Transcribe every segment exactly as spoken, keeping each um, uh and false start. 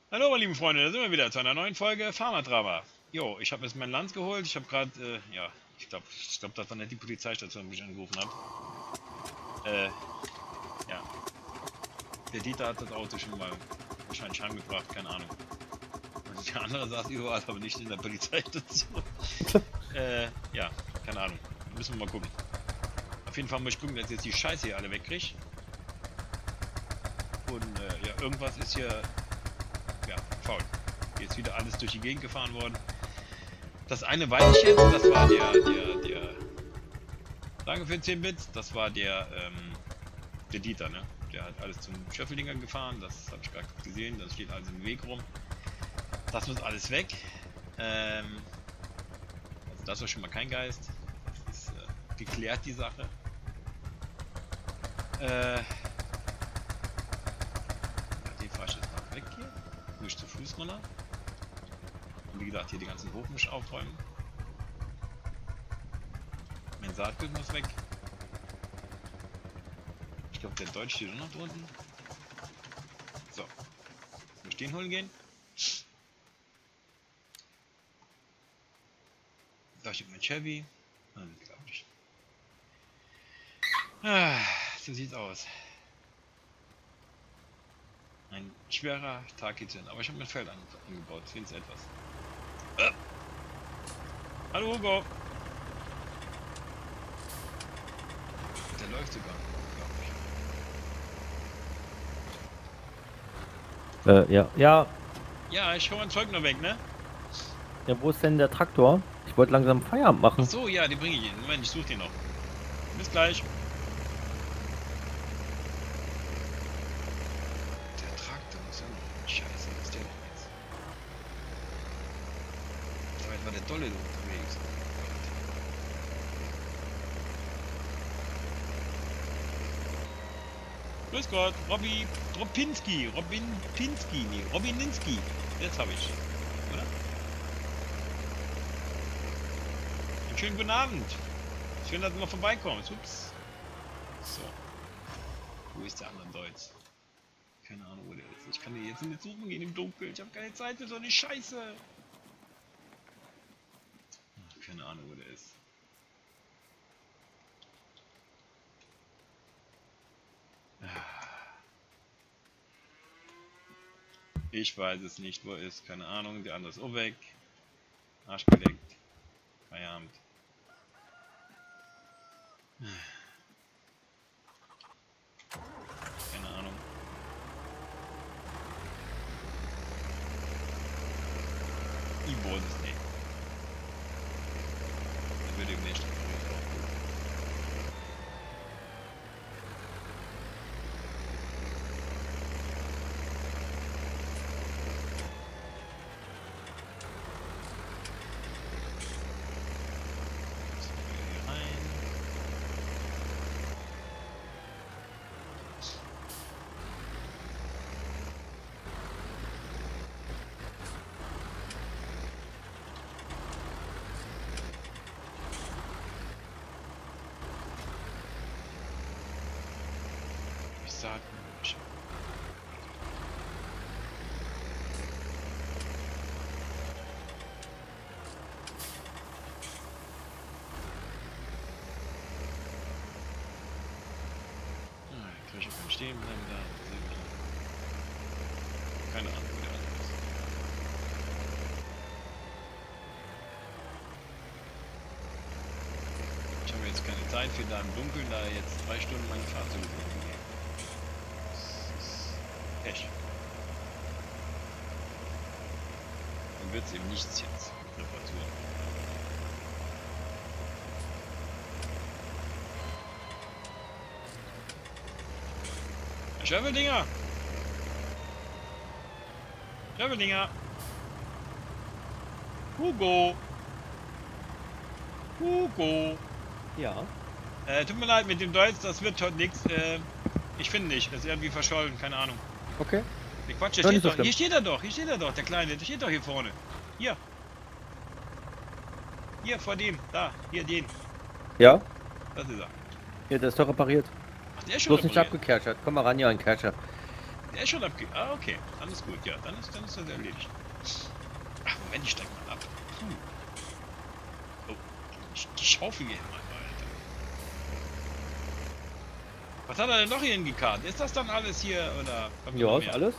Hallo meine lieben Freunde, da sind wir wieder zu einer neuen Folge Pharmadrama. Jo, ich habe jetzt mein Lanz geholt, ich habe gerade, äh, ja, ich glaube, ich glaube, das war nicht die Polizeistation, die mich angerufen hat. Äh, ja. Der Dieter hat das Auto schon mal wahrscheinlich heimgebracht, keine Ahnung. Und der andere saß überall, aber nicht in der Polizeistation. äh, ja, keine Ahnung. Müssen wir mal gucken. Auf jeden Fall muss ich gucken, dass ich jetzt die Scheiße hier alle wegkriege. Und, äh, ja, irgendwas ist hier, ja, faul. Hier ist wieder alles durch die Gegend gefahren worden. Das eine weiß ich jetzt, das war der, der, der, danke für zehn Bits, das war der, ähm, der Dieter, ne? Der hat alles zum Schöffeldinger gefahren, das habe ich gerade gesehen, das steht alles im Weg rum. Das muss alles weg. Ähm, also das war schon mal kein Geist. Das ist äh, geklärt, die Sache. Äh, ja, die fahre ich jetzt mal weg hier. Muss ich zu Fuß runter. Und wie gesagt, hier die ganzen Hof muss ich aufräumen. Mein Saatgut muss weg. Ich glaube, der Deutsch steht noch drunten. So. Muss ich den holen gehen? Da steht mein Chevy. Hm, glaub ich. Ah, so sieht's aus. Ein schwerer Tag geht's hin, aber ich habe mein Feld angebaut. Wenigstens etwas. Äh. Hallo Hugo! Der läuft sogar, glaube ich. Äh, ja. Ja. Ja, ich hole mein Zeug noch weg, ne? Ja, wo ist denn der Traktor? Ich wollte langsam Feierabend machen. Ach so, ja, den bringe ich Ihnen. Moment, ich suche den noch. Bis gleich. Der Traktor muss ja noch. Scheiße, was ist der denn jetzt? So weit war der Dolle unterwegs. Grüß Gott, Robby, Robinski, Robin Pinski, nee, Robininski. Jetzt habe ich. Oder? Einen schönen guten Abend. Schön, dass du mal vorbeikommst. Ups. So. Wo ist der andere Deutsch? Keine Ahnung, wo der ist. Ich kann dir jetzt nicht suchen gehen im Dunkeln. Ich habe keine Zeit für so eine Scheiße. Keine Ahnung, wo der ist. Ich weiß es nicht, wo er ist. Keine Ahnung. Der andere ist auch weg. Arsch geleckt. Feierabend. Keine Ahnung. Ich weiß es nicht. Das wird demnächst auch gut. Sag nicht. Ah, kann ich auch stehen bleiben da. Keine Ahnung, wo der andere ist. Ich habe jetzt keine Zeit für da im Dunkeln, da jetzt zwei Stunden meine Fahrzeuge suchen gehen. Pech. Dann wird es eben nichts jetzt mit Reparatur. Schöffeldinger! Schöffeldinger! Hugo! Hugo! Ja. Äh, tut mir leid mit dem Deutsch, das wird heute nichts. Äh, ich finde nicht, das ist irgendwie verschollen, keine Ahnung. Okay. Nee, Quatsch, der Ja, steht nicht so doch. schlimm. Hier steht er doch, hier steht er doch, der Kleine, der steht doch hier vorne. Hier. Hier, vor dem, da, hier, den. Ja? Das ist er. Ja, der ist doch repariert. Ach, der ist schon Bloß nicht repariert. abgekehrt. Komm mal ran, ja, ein Catcher. Der ist schon abge... Ah, okay. Dann ist gut, ja. Dann ist, dann ist das erledigt. Ach, Moment, ich steig mal ab. Puh. Oh, die, die Schaufel geht mal, Alter. Was hat er denn noch hier hingekarrt? Ist das dann alles hier, oder? Kommt da noch Ja, ist mehr? alles.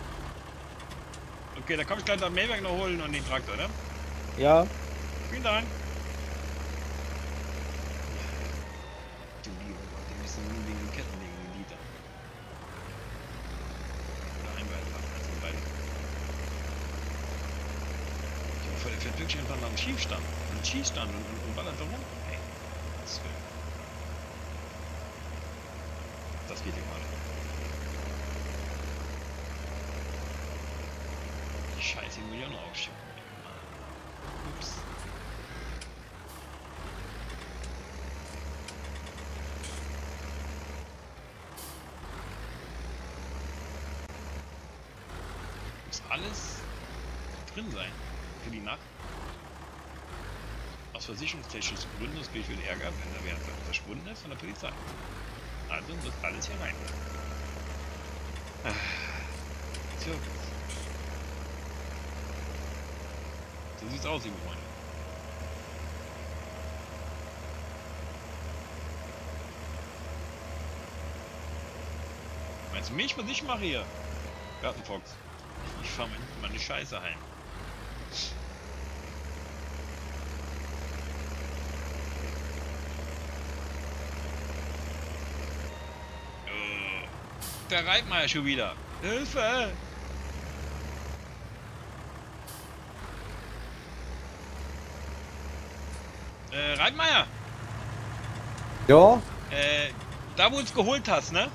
Okay, dann komm ich gleich das Mailwerk noch holen und den Traktor, ne? Ja. Vielen Dank. Du liebe Gott, die müssen nur wegen den Ketten legen, die Liter. Oder ein Bein machen, also ein Bein. Ich hoffe, der fährt wirklich einfach nach dem Schießstand. Einen Schießstand und, und, und ballert da rum. Ey, das will. Das geht ihm alle. Die Scheiße, die muss ich auch noch aufschieben. Ups. Muss alles drin sein für die Nacht. Aus versicherungstechnischen Gründen, das gilt für den Ärger, wenn der Wert verschwunden ist von der Polizei. Also muss alles hier rein. Ah. So. So sieht's aus, liebe Freunde. Meinst du mich, was ich mache hier? Gartenfox. Ich fahre mir meine Scheiße heim. Oh, der Reitmeier schon wieder. Hilfe! Äh, Reitmeier! Ja, Äh, da wo du uns geholt hast, ne?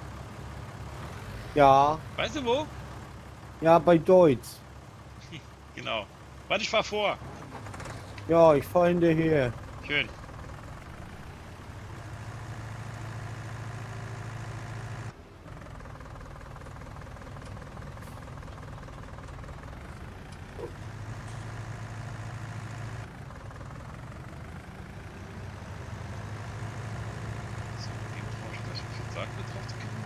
ja, Weißt du wo? ja, bei Deutsch. Genau. Warte, ich fahr vor. Ja, ich fahre hinterher. Schön. So, den brauche ich gleich viel Zeit mit drauf zu kippen.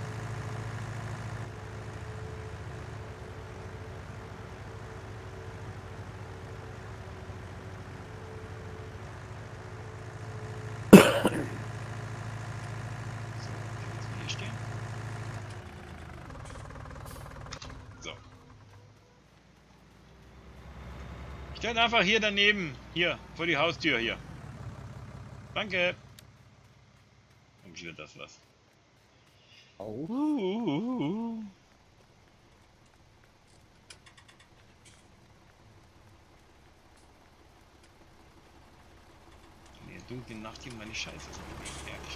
So, jetzt mal hier stehen. So. Ich stelle einfach hier daneben. Hier, vor die Haustür hier. Danke. Und wieder das was. Auf. Uh, in der dunklen Nacht hier meine Scheiße so bewegen, ehrlich.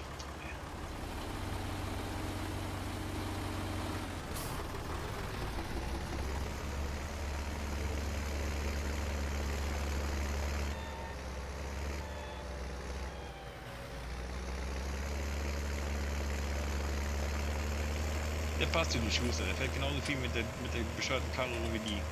Der passt zu den Schuster, der fährt genauso viel mit der, mit der bescheuerten Karre rum wie die.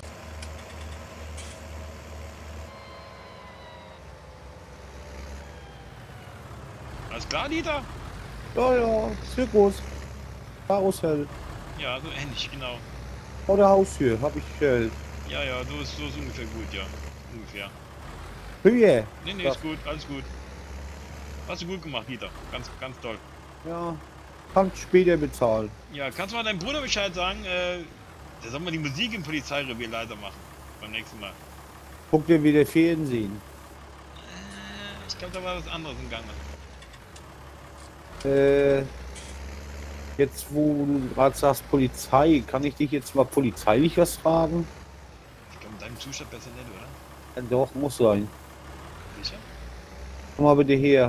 Alles klar, Dieter? Ja, ja, Zirkus. Karussell. Ja, so ähnlich, genau. Vor der Haustür habe ich Schild. Ja, ja, so ist, so ist ungefähr gut, ja. Ungefähr. Höhe. Nee, nee, Ja. ist gut, alles gut. Hast du gut gemacht, Dieter. Ganz, ganz toll. Ja, kannst später bezahlen. Ja, kannst du mal deinem Bruder Bescheid sagen, äh, der soll mal die Musik im Polizeirevier leiser machen. Beim nächsten Mal. Guck dir wieder Fernsehen. Äh, ich glaube, da war was anderes im Gange. Äh, jetzt wo du gerade sagst Polizei, kann ich dich jetzt mal polizeilich was fragen? Ich glaube, in deinem Zustand besser nicht, oder? Ja, doch, muss sein. Sicher? Komm mal bitte her.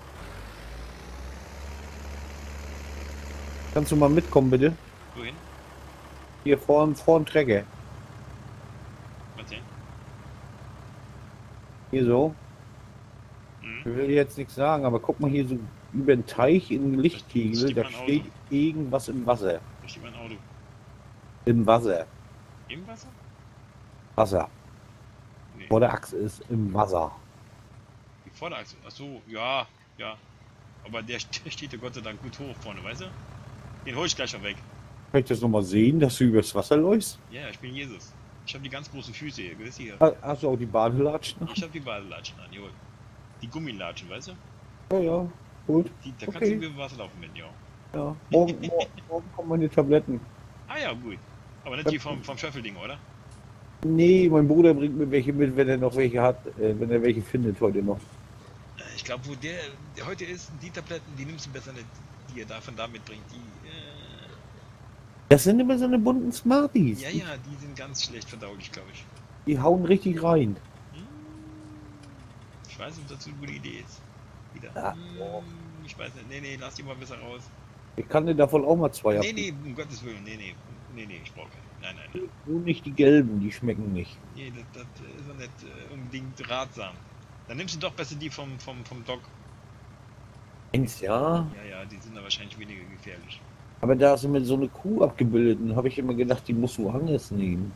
Kannst du mal mitkommen, bitte? Wohin? Hier vorn, vorn Trecker. Was denn? Hier so. Hm? Ich will jetzt nichts sagen, aber guck mal hier so über den Teich in den Lichtkegel, Steht da mein Auto. steht irgendwas im Wasser. Ich stehe mein Auto. Im Wasser. Im Wasser? Wasser. Nee. Vor der Achse ist im Wasser. Die Vorderachse. Achso, ja, ja. Aber der, der steht ja Gott sei Dank gut hoch vorne, weißt du? Den hol ich gleich noch weg. Kann ich das nochmal sehen, dass du übers Wasser läufst? Ja, ich bin Jesus. Ich habe die ganz großen Füße hier. Grüß hier. Ha- Hast du auch die Badelatschen? Ich habe die Badelatschen an, jawohl. Die Gummilatschen, weißt du? Ja, ja, gut. Die, da kannst Okay. du über Wasser laufen mit, ja. Ja. Morgen, morgen, morgen kommen meine Tabletten. Ah ja, gut. Aber nicht die vom, vom Schöffelding, oder? Nee, mein Bruder bringt mir welche mit, wenn er noch welche hat, äh, wenn er welche findet heute noch. Äh, Ich glaube, wo der, der heute ist, die Tabletten, die nimmst du besser nicht, die er davon da mitbringt. Die, äh, Das sind immer so eine bunten Smarties. ja, ja, die sind ganz schlecht verdaulich, glaube ich. Die hauen richtig rein. Hm, ich weiß nicht, ob das eine gute Idee ist. Wieder. Ah, Hm, oh. ich weiß nicht. Nee, nee, lass die mal besser raus. Ich kann dir davon auch mal zwei Nee, abgeben. nee, um Gottes Willen. Nee, nee. Nee, nee, ich brauche keine. Nein, nein, nein. Nur nicht die gelben, die schmecken nicht. Nee, das, das ist doch nicht äh, unbedingt ratsam. Dann nimmst du doch besser die vom, vom, vom Doc. Eins, ja. Ja, ja, die sind da wahrscheinlich weniger gefährlich. Aber da ist immer so eine Kuh abgebildet und habe ich immer gedacht, die muss woanders nehmen.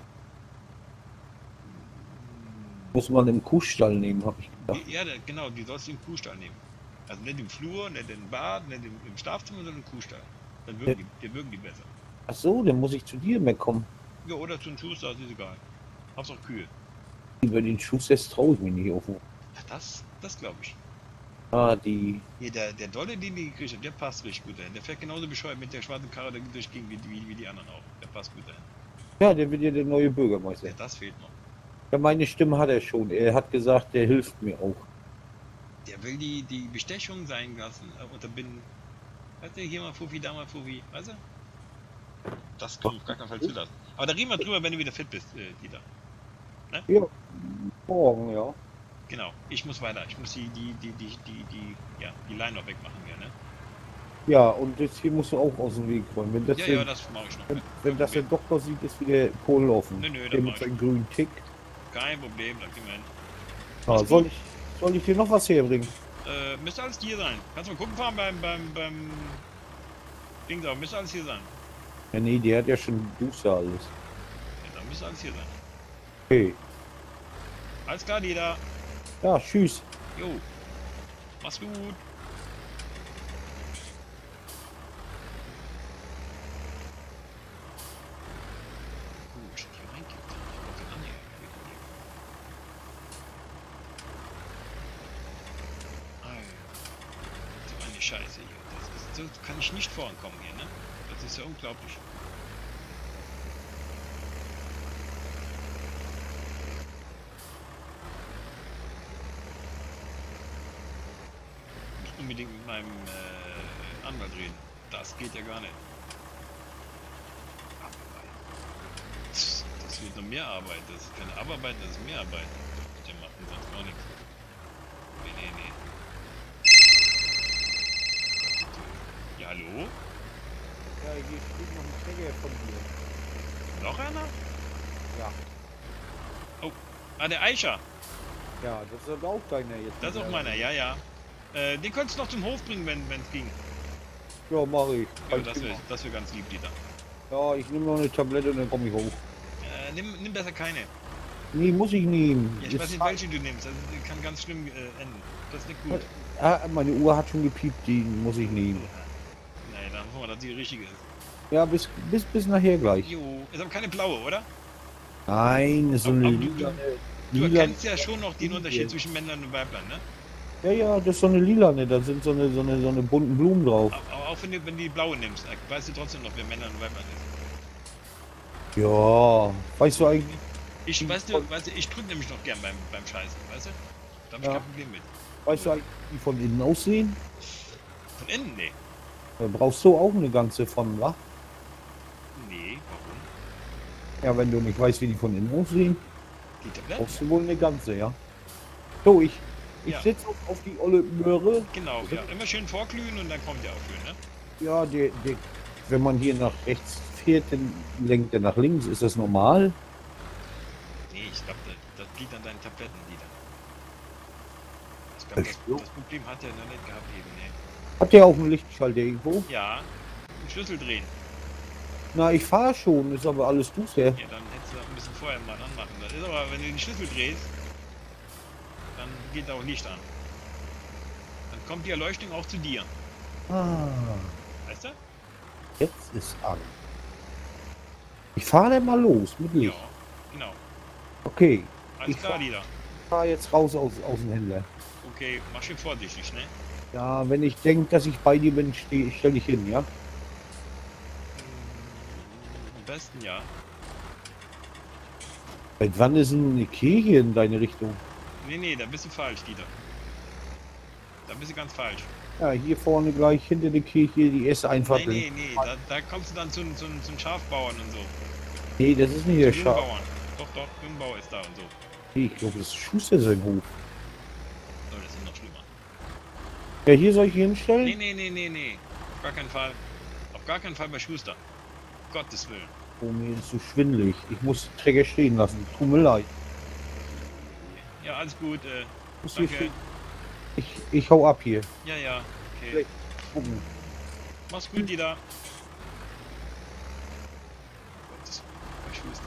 Muss man im Kuhstall nehmen, habe ich gedacht. Ja, da, genau, die sollst du im Kuhstall nehmen. Also nicht im Flur, nicht im Bad, nicht im, im Schlafzimmer, sondern im Kuhstall. Dann wirken die, die, wirken die besser. Ach so, dann muss ich zu dir mehr kommen. Ja, oder zu einem Schuster, das ist egal. Hauptsache Kühe. Über den Schuss, das traue ich mich nicht auf. Ach, das, das glaube ich. Ah, die. Hier, der, der Dolle, den die gekriegt hat, der passt richtig gut dahin. Der fährt genauso bescheuert mit der schwarzen Karre durch die Gegend wie, wie, wie die anderen auch. Der passt gut dahin. Ja, der wird ja der neue Bürgermeister. Ja, das fehlt noch. Ja, meine Stimme hat er schon. Er hat gesagt, der hilft mir auch. Der will die, die Bestechung sein lassen, äh, unterbinden. Weißt du, hier mal Fuffi, da mal Fuffi, weißt du? Das kann auf gar keinen Fall zulassen. Aber da reden wir drüber, wenn du wieder fit bist, äh, Dieter. Ja, morgen, ja. Genau, ich muss weiter. Ich muss die, die, die, die, die, die, ja, die Line noch wegmachen, ja, ne? Ja, und das hier musst du auch aus dem Weg räumen. Wenn das, Ja, hier, ja, das mache ich noch. wenn, Kein wenn das der Problem. Doktor sieht, ist wieder Kohl offen. Nö, nö, das der mach mit ich. seinem grünen Tick. Kein Problem, da kriegen wir hin. Ah, Mach's soll, gut. ich, soll ich dir noch was herbringen? Äh, müsste alles hier sein. Kannst du mal gucken fahren beim, beim, beim Ding da, müsste alles hier sein. Ja, nee, der hat ja schon Duster alles. Ja, dann müsste alles hier sein. Okay. Alles klar, Dieter. Ja, tschüss. Jo. Mach's gut. Gut, hier reingeht. Okay, dann hier. Alter. So eine Scheiße hier. Das ist, so kann ich nicht vorankommen hier, ne? Das ist ja unglaublich. Ich muss unbedingt mit meinem äh, Anwalt reden. Das geht ja gar nicht. Arbeit. Das wird noch mehr Arbeit. Das ist keine Arbeit, das ist mehr Arbeit. Der macht und sonst gar nichts. Nee, nee, nee. Ja, hallo? Ja, hier steht noch ein Träger von dir. Noch einer? Ja. Ah, der Eicher. Ja, das ist aber auch deiner jetzt. Das ist auch meiner, ja, ja. Äh, den könntest du noch zum Hof bringen, wenn es ging. Ja, mach ich. Ja, Kein das Thema. wäre das wär ganz lieb, Dieter. Ja, ich nehme noch eine Tablette und dann komme ich hoch. Äh, nimm, nimm besser keine. Nee, muss ich nehmen. Ja, ich Ist weiß nicht, welche du nimmst. Also, die kann ganz schlimm äh, enden. Das ist nicht gut. Ah, meine Uhr hat schon gepiept, die muss ich nehmen. Nee, dann hoffen wir, dass die die richtige ist. Ja, bis, bis, bis nachher gleich. Jo, ist aber keine blaue, oder? Nein, ist so Aber- eine aber du- lila. Du lila erkennst ja schon noch den Unterschied zwischen Männlein und Weiblein, ne? ja, ja, das ist so eine lilane, da sind so eine, so eine, so eine bunten Blumen drauf. Aber auch wenn du, wenn du die blaue nimmst, äh, weißt du trotzdem noch, wer Männlein und Weiblein ist. Ja, weißt du eigentlich, Ich, weißt du, weißt du, ich drück nämlich noch gern beim, beim Scheißen, weißt du? Da hab ich Ja. kein Problem mit. weißt du eigentlich, wie die von innen aussehen? Von innen? Nee. Da brauchst du auch eine ganze von, wa? Nee, warum? Ja, wenn du nicht weißt, wie die von innen aussehen, Die Tabletten? brauchst du wohl eine ganze, ja? So, ich, ich Ja. sitze auf die olle Möhre. Genau, ja. Immer schön vorglühen und dann kommt der auch schön, ne? Ja, der, der, wenn man hier nach rechts fährt, dann lenkt er nach links. Ist das normal? Nee, ich glaube, das, das liegt an deinen Tabletten, Dieter. Ich glaube, das, Ach so. das Problem hat er noch nicht gehabt eben, ne? Hat der auch einen Lichtschalter irgendwo? Ja, einen Schlüssel drehen. Na, ich fahre schon, ist aber alles Duster. Ja, dann hättest du das ein bisschen vorher mal anmachen. Das ist aber, wenn du den Schlüssel drehst, dann geht da auch Licht an. Dann kommt die Erleuchtung auch zu dir. Ah, Weißt du? jetzt ist an. Ich fahre dann mal los mit Ja, Licht. genau. Okay, Alles Ich klar, fahr- Lieder. fahr jetzt raus aus, aus dem Händler. Okay, mach schön vorsichtig, ne? Ja, wenn ich denke, dass ich bei dir bin, steh, stell ich hin, ja? Am besten ja. Seit wann ist denn eine Kirche in deine Richtung? Nee, nee, da bist du falsch, Dieter. Da bist du ganz falsch. Ja, hier vorne gleich hinter der Kirche, die erste Einfahrt. Nee, nee, nee, da, da kommst du dann zu, zu, zu den Schafbauern und so. Nee, das ist nicht der Zu Schaf. Jungbauern. Doch, doch, Jungbauer ist da und so. Nee, ich glaube, das ist Schuster sein Hof. Oh, das ist noch schlimmer. Ja, hier soll ich hier hinstellen? Nee, nee, nee, nee, nee. Auf gar keinen Fall. Auf gar keinen Fall bei Schuster. Gottes Willen. Oh, mir ist so schwindelig. Ich muss den Träger stehen lassen. Tut mir leid. Ja, alles gut. Äh, Muss hier danke. stehen. Ich, ich hau ab hier. Ja, ja. Okay. Vielleicht gucken. Mach's gut, Dieter. Gottes Willen. Bei Schuster.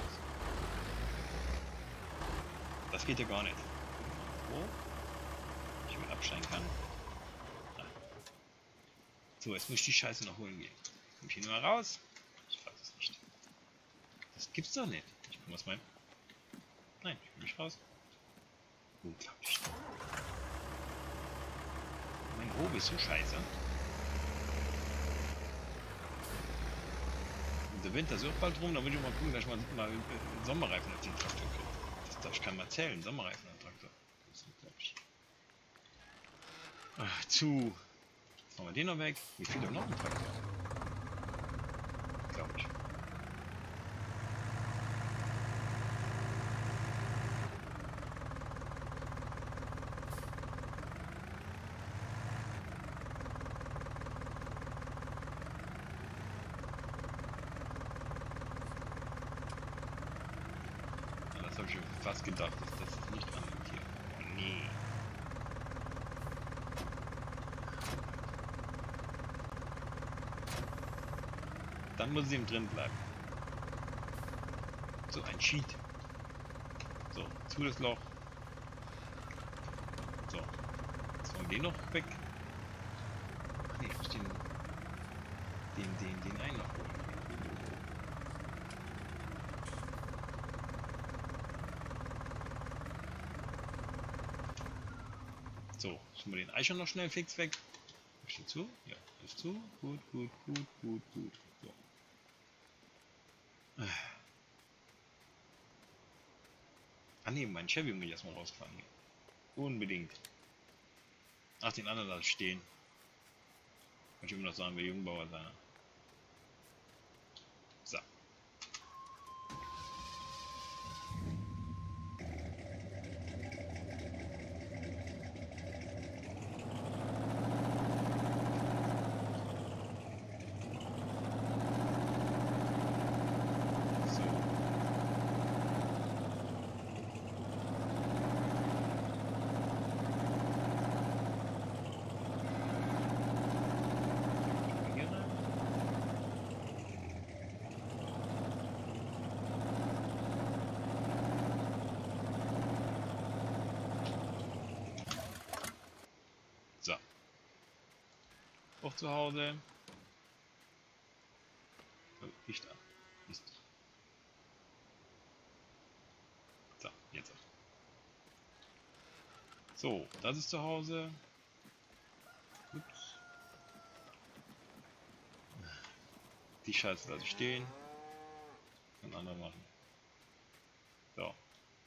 Das geht ja gar nicht. Wo? Ich mir absteigen kann. Ah. So, jetzt muss ich die Scheiße noch holen gehen. Komm ich hier nur mal raus? Ich weiß es nicht. Das gibt's doch nicht. Ich komm aus meinem... Nein, ich will nicht raus. Unglaublich. Mein Hof ist so scheiße. Und der Winter ist auch bald rum, da will ich mal gucken, dass ich mal, mal äh, Sommerreifen auf den Traktor kriege. Das darf ich keinem erzählen, Sommerreifen auf den Traktor. Das ist unglaublich. Ach, zu. Jetzt machen wir den noch weg. Wie viel noch ein Traktor? Glaube ich. Das habe ich mir fast gedacht, dass das nicht anliegt hier. Oh nee. Dann muss sie ihm drin bleiben. So ein Cheat. So, zu das Loch. So. Jetzt wollen wir den noch weg. Ach nee, ich muss den, den, den, den einen noch holen. So, tun wir den Eicher noch schnell fix weg. Ist die zu? Ja, ist zu. Gut, gut, gut, gut, gut. So. Ah ne, mein Chevy muss ich erstmal rausfahren hier. Unbedingt. Ach, den anderen lasse ich stehen. Kann ich immer noch sagen, wer Jungbauer sein. So. So. Auch zu Hause. Oh, Licht an. Mist. So, jetzt auch. So, das ist zu Hause. Ups. Die Scheiße lasse ich stehen. Kann andere machen. So.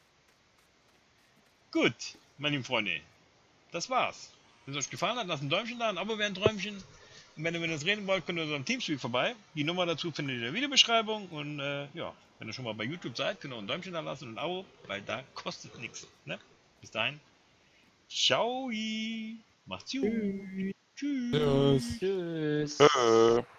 Gut, meine lieben Freunde. Das war's. Wenn es euch gefallen hat, lasst ein Däumchen da, ein Abo wäre ein Träumchen. Und wenn ihr mit uns reden wollt, könnt ihr unserem Teamspeak vorbei. Die Nummer dazu findet ihr in der Videobeschreibung. Und äh, ja, wenn ihr schon mal bei YouTube seid, könnt ihr auch ein Däumchen da lassen und ein Abo, weil da kostet nichts. Ne? Bis dahin. Ciao. Macht's gut. Tschüss. Tschüss. Tschüss. Äh.